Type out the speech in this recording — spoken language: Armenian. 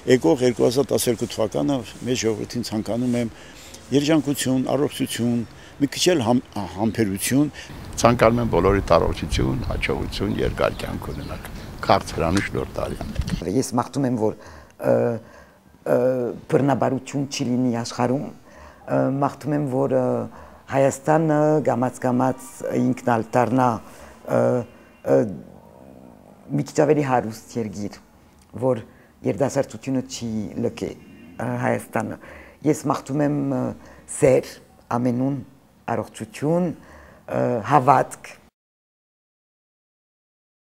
եկող 2012 թվականը մեր ժողովրդին ցանկանում եմ երջանկություն, առողջություն, մի քիչ էլ համբերություն։ Ցանկանում եմ բոլորիդ առողջություն, հաջողություն, երկար կյանք ունենաք։ Քաղցրանիշ նոր տարի։ Ես մաղթում եմ, որ բռնաբարություն չի լինի աշխարհում, մաղթում եմ, որ Հայաստանը գամած ինքնալ դառնա մի քիչ ավելի հարուստ երկիր, որ երիտասարդությունը չի լքե Հայաստանը։ Ես մաղթում եմ սեր, ամենուն, առողջություն, հավատք,